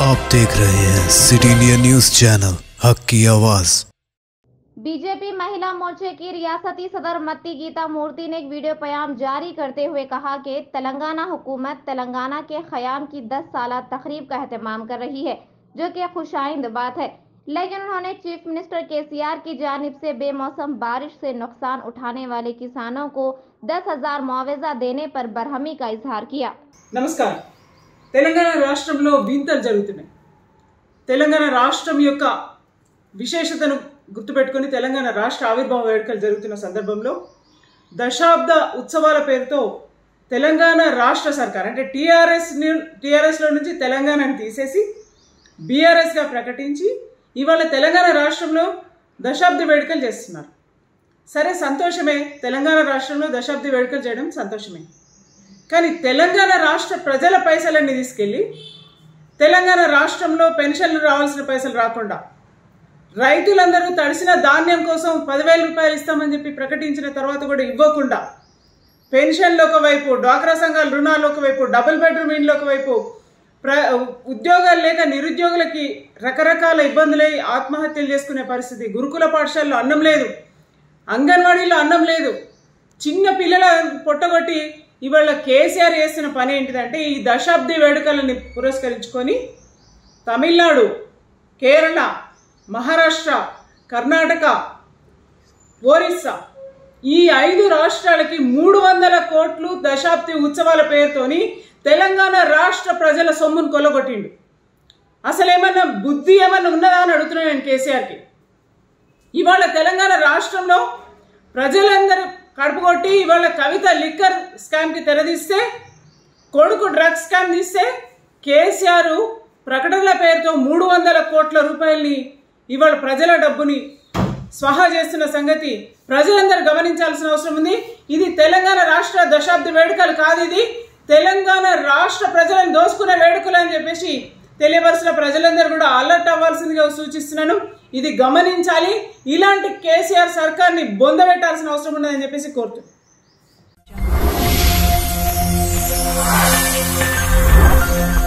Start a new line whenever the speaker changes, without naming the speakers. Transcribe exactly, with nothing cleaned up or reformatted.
आप देख रहे हैं सिटी इंडिया न्यूज चैनल, हक की आवाज।
बीजेपी महिला मोर्चे की रियासती सदर मत्ती गीता मूर्ति ने एक वीडियो पैगाम जारी करते हुए कहा कि तेलंगाना हुकूमत तेलंगाना के क़याम की दस साल तकरीब का एहतमाम कर रही है, जो कि खुशाइंद बात है। लेकिन उन्होंने चीफ मिनिस्टर केसीआर की जानिब से बेमौसम बारिश से नुकसान उठाने वाले किसानों को दस हजार मुआवजा देने पर बरहमी का इजहार किया।
नमस्कार। తెలంగాణ రాష్ట్రంలో వింతలు జరుగుతున్నాయి। తెలంగాణ రాష్ట్రం యొక్క విశేషతను గుర్తుపెట్టుకొని తెలంగాణ రాష్ట్ర ఆవిర్భావ వేడుకలు జరుగుతున్న సందర్భంలో దశాబ్ద ఉత్సవాల పేరుతో తెలంగాణ రాష్ట్ర సర్కార్ అంటే టీఆర్ఎస్ టీఆర్ఎస్లో నుంచి తెలంగాణను తీసేసి బీఆర్ఎస్గా ప్రకటించి ఇవాళ తెలంగాణ రాష్ట్రంలో దశాబ్ద వేడుకలు చేస్తున్నారు। సరే, సంతోషమే, తెలంగాణ రాష్ట్రంలో దశాబ్ద వేడుకలు చేయడం సంతోషమే। కానీ తెలంగాణ రాష్ట్ర ప్రజల పైసలన్నీ తీసుకెళ్ళి తెలంగాణ రాష్ట్రంలో పెన్షన్లు రావాల్సిన పైసలు రాకుండా రైతులందరూ తడిసిన ధాన్యం కోసం పదివేల రూపాయలు ఇస్తామని చెప్పి ప్రకటించిన తర్వాత కూడా ఇవ్వకుండా పెన్షన్లు ఒకవైపు, డ్వాక్రా సంఘాల రుణాలు ఒకవైపు, డబుల్ బెడ్రూమ్ ఇండ్లు ఒకవైపు, ప్ర ఉద్యోగాలు లేక నిరుద్యోగులకి రకరకాల ఇబ్బందులై ఆత్మహత్యలు చేసుకునే పరిస్థితి, గురుకుల పాఠశాలలో అన్నం లేదు, అంగన్వాడీలో అన్నం లేదు, చిన్న పిల్లల పొట్టగొట్టి ఇవాళ కేసీఆర్ చేసిన పని ఏంటిదంటే ఈ దశాబ్ది వేడుకలని పురస్కరించుకొని తమిళనాడు, కేరళ, మహారాష్ట్ర, కర్ణాటక, ఒరిస్సా ఈ ఐదు రాష్ట్రాలకి మూడు వందల కోట్లు దశాబ్ది ఉత్సవాల పేరుతోని తెలంగాణ రాష్ట్ర ప్రజల సొమ్మును కొల్లగొట్టిండు। అసలు ఏమన్నా బుద్ధి ఏమన్నా ఉన్నదా అని అడుగుతున్నాను నేను కేసీఆర్కి। ఇవాళ తెలంగాణ రాష్ట్రంలో ప్రజలందరూ కడుపు కొట్టి ఇవాళ కవిత లిక్కర్ స్కామ్కి తెరదీస్తే, కొడుకు డ్రగ్స్ స్కామ్ తీస్తే కేసీఆర్ ప్రకటనల పేరుతో మూడు వందల కోట్ల రూపాయలని ఇవాళ ప్రజల డబ్బుని స్వాహా చేస్తున్న సంగతి ప్రజలందరూ గమనించాల్సిన అవసరం ఉంది। ఇది తెలంగాణ రాష్ట్ర దశాబ్ది వేడుకలు కాదు, ఇది తెలంగాణ రాష్ట్ర ప్రజలను దోసుకునే వేడుకలు అని చెప్పేసి తెలియవలసిన ప్రజలందరూ కూడా అలర్ట్ అవ్వాల్సిందిగా సూచిస్తున్నాను। ఇది గమనించాలి, ఇలాంటి కేసీఆర్ సర్కార్ని బొందబెట్టాల్సిన అవసరం ఉన్నదని చెప్పేసి కోరుతున్నాను।